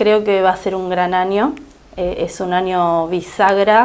creo que va a ser un gran año, es un año bisagra.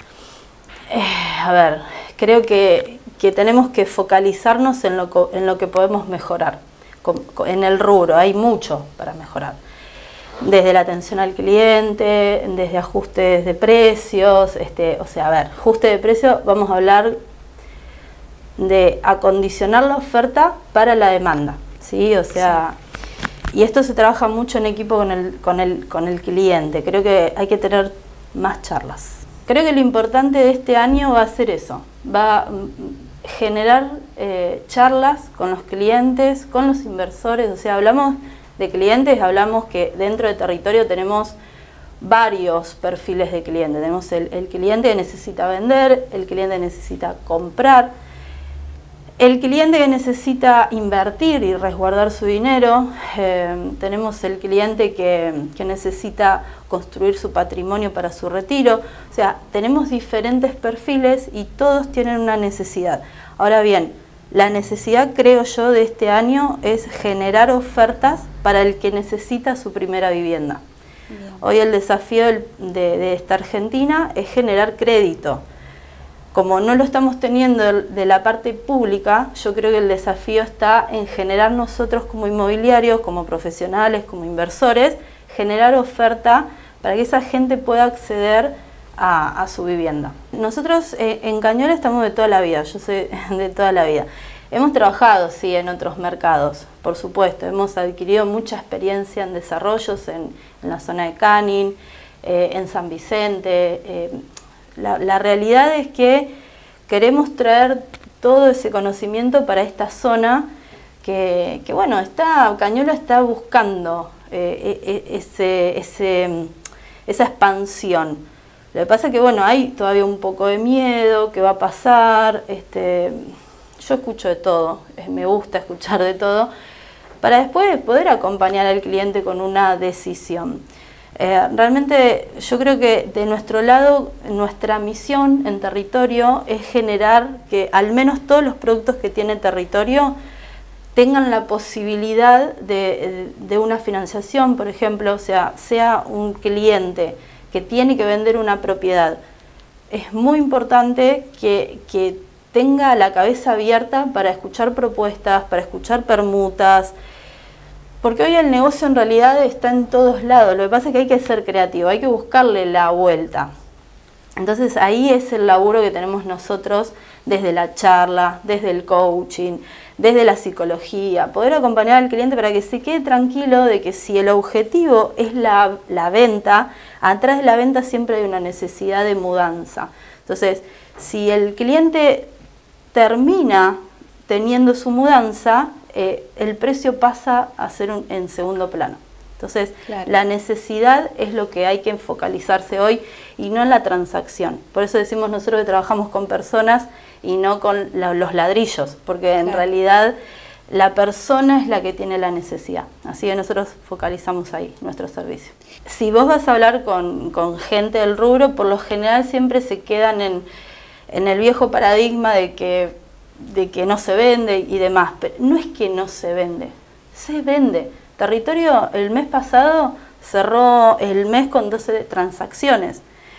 A ver, creo que tenemos que focalizarnos en lo que podemos mejorar. En el rubro hay mucho para mejorar. Desde la atención al cliente, desde ajustes de precios, o sea, a ver, ajuste de precios, vamos a hablar de acondicionar la oferta para la demanda, ¿sí? O sea, sí. Y esto se trabaja mucho en equipo con el cliente. Creo que hay que tener más charlas. Creo que lo importante de este año va a ser eso, va a generar charlas con los clientes, con los inversores. O sea, hablamos de clientes, hablamos que dentro de territorio tenemos varios perfiles de cliente. Tenemos el cliente que necesita vender, el cliente que necesita comprar, el cliente que necesita invertir y resguardar su dinero, tenemos el cliente que necesita construir su patrimonio para su retiro. O sea, tenemos diferentes perfiles y todos tienen una necesidad. Ahora bien, la necesidad, creo yo, de este año es generar ofertas para el que necesita su primera vivienda. Bien. Hoy el desafío de esta Argentina es generar crédito. Como no lo estamos teniendo de la parte pública, yo creo que el desafío está en generar nosotros como inmobiliarios, como profesionales, como inversores, generar oferta para que esa gente pueda acceder a su vivienda. Nosotros en Cañola estamos de toda la vida, yo soy de toda la vida. Hemos trabajado, sí, en otros mercados, por supuesto. Hemos adquirido mucha experiencia en desarrollos en la zona de Canning, en San Vicente. La realidad es que queremos traer todo ese conocimiento para esta zona que bueno, Cañola está buscando esa expansión. Lo que pasa es que bueno, hay todavía un poco de miedo, ¿qué va a pasar? Yo escucho de todo, me gusta escuchar de todo, para después poder acompañar al cliente con una decisión. Realmente yo creo que de nuestro lado, nuestra misión en territorio es generar que al menos todos los productos que tiene territorio tengan la posibilidad de una financiación, por ejemplo. O sea un cliente que tiene que vender una propiedad. Es muy importante que tenga la cabeza abierta para escuchar propuestas, para escuchar permutas, porque hoy el negocio en realidad está en todos lados. Lo que pasa es que hay que ser creativo, hay que buscarle la vuelta. Entonces ahí es el laburo que tenemos nosotros desde la charla, desde el coaching, desde la psicología, poder acompañar al cliente para que se quede tranquilo de que si el objetivo es la venta, atrás de la venta siempre hay una necesidad de mudanza. Entonces, si el cliente termina teniendo su mudanza, el precio pasa a ser en segundo plano. Entonces, claro, la necesidad es lo que hay que focalizarse hoy y no en la transacción. Por eso decimos nosotros que trabajamos con personas y no con los ladrillos, porque en realidad la persona es la que tiene la necesidad. Así que nosotros focalizamos ahí nuestro servicio. Si vos vas a hablar con gente del rubro, por lo general siempre se quedan en el viejo paradigma de que no se vende y demás. Pero no es que no se vende, se vende. Territorio el mes pasado cerró el mes con 12 transacciones.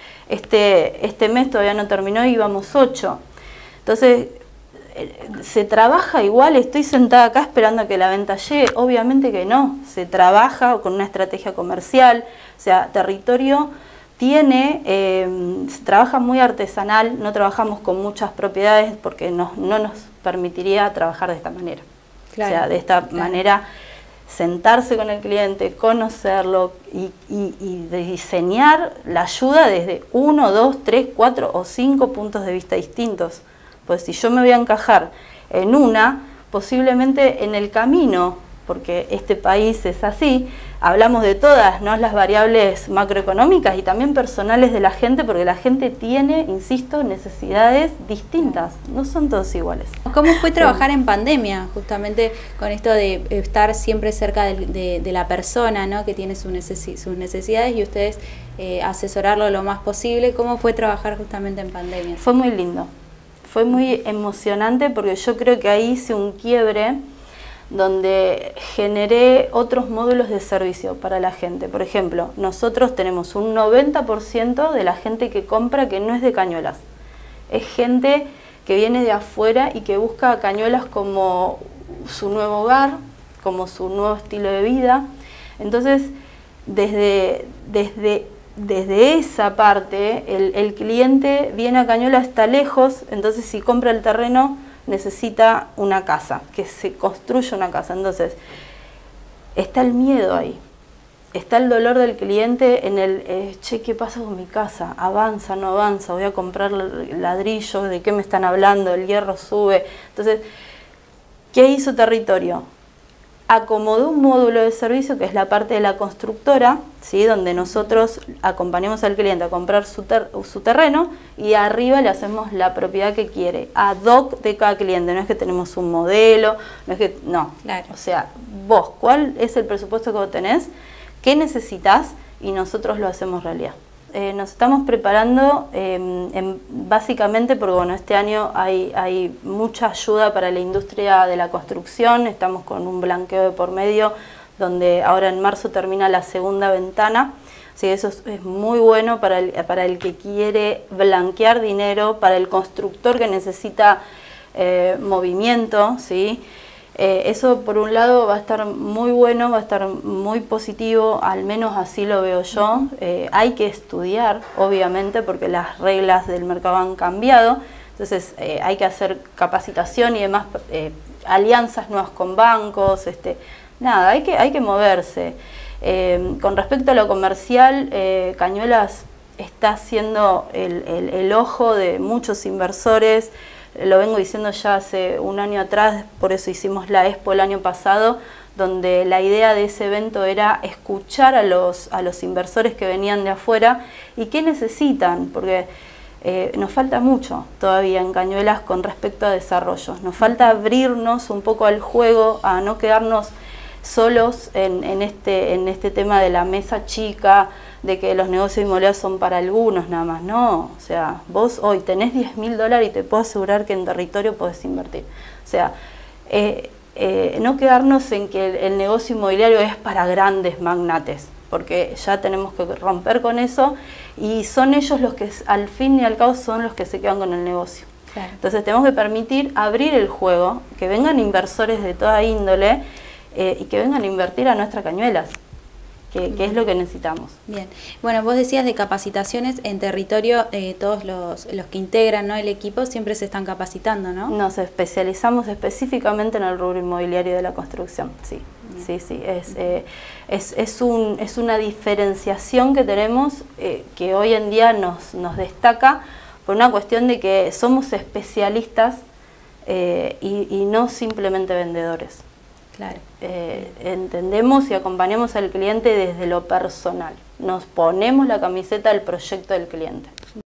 Este mes todavía no terminó y íbamos 8. Entonces, ¿se trabaja igual? ¿Estoy sentada acá esperando a que la venta llegue? Obviamente que no. Se trabaja con una estrategia comercial. O sea, territorio se trabaja muy artesanal. No trabajamos con muchas propiedades porque no nos permitiría trabajar de esta manera. Claro, o sea, de esta manera, sentarse con el cliente, conocerlo y diseñar la ayuda desde 1, 2, 3, 4 o 5 puntos de vista distintos. Pues si yo me voy a encajar en una, posiblemente en el camino, porque este país es así, hablamos de todas, ¿no?, las variables macroeconómicas y también personales de la gente, porque la gente tiene, insisto, necesidades distintas, no son todos iguales. ¿Cómo fue trabajar en pandemia, justamente con esto de estar siempre cerca de la persona, ¿no?, que tiene sus necesidades y ustedes asesorarlo lo más posible? ¿Cómo fue trabajar justamente en pandemia? Fue muy lindo. Fue muy emocionante porque yo creo que ahí hice un quiebre donde generé otros módulos de servicio para la gente. Por ejemplo, nosotros tenemos un 90% de la gente que compra que no es de Cañuelas. Es gente que viene de afuera y que busca Cañuelas como su nuevo hogar, como su nuevo estilo de vida. Entonces, desde esa parte, el cliente viene a Cañuelas, está lejos, entonces si compra el terreno necesita una casa, que se construya una casa. Entonces, está el miedo ahí, está el dolor del cliente en el, che, ¿qué pasa con mi casa? ¿Avanza, no avanza? ¿Voy a comprar ladrillos? ¿De qué me están hablando? ¿El hierro sube? Entonces, ¿qué hizo Territorio? Acomodó un módulo de servicio que es la parte de la constructora, ¿sí? Donde nosotros acompañamos al cliente a comprar su terreno y arriba le hacemos la propiedad que quiere, ad hoc de cada cliente. No es que tenemos un modelo, no es que, no. Claro. O sea, vos, ¿cuál es el presupuesto que vos tenés? ¿Qué necesitas? Y nosotros lo hacemos realidad. Nos estamos preparando básicamente porque bueno, este año hay mucha ayuda para la industria de la construcción, estamos con un blanqueo de por medio donde ahora en marzo termina la segunda ventana, así que eso es muy bueno para el que quiere blanquear dinero, para el constructor que necesita movimiento, ¿sí? Eso por un lado va a estar muy bueno, va a estar muy positivo, al menos así lo veo yo. Hay que estudiar, obviamente, porque las reglas del mercado han cambiado, entonces hay que hacer capacitación y demás, alianzas nuevas con bancos, nada, hay que moverse. Con respecto a lo comercial, Cañuelas está siendo el ojo de muchos inversores. Lo vengo diciendo ya hace un año atrás, por eso hicimos la Expo el año pasado, donde la idea de ese evento era escuchar a los inversores que venían de afuera y qué necesitan, porque nos falta mucho todavía en Cañuelas con respecto a desarrollo. Nos falta abrirnos un poco al juego, a no quedarnos solos en este tema de la mesa chica, de que los negocios inmobiliarios son para algunos nada más. No, o sea, vos hoy tenés $10.000 y te puedo asegurar que en Territorio podés invertir. O sea, no quedarnos en que el negocio inmobiliario es para grandes magnates, porque ya tenemos que romper con eso y son ellos los que al fin y al cabo son los que se quedan con el negocio. Claro. Entonces tenemos que permitir abrir el juego, que vengan inversores de toda índole y que vengan a invertir a nuestras Cañuelas. Que es lo que necesitamos. Bien, bueno, vos decías de capacitaciones en Territorio, todos los que integran, ¿no?, el equipo siempre se están capacitando, ¿no? Nos especializamos específicamente en el rubro inmobiliario de la construcción, sí. Bien. Sí, es una diferenciación que tenemos que hoy en día nos destaca por una cuestión de que somos especialistas y no simplemente vendedores. Claro. Entendemos y acompañamos al cliente desde lo personal. Nos ponemos la camiseta del proyecto del cliente.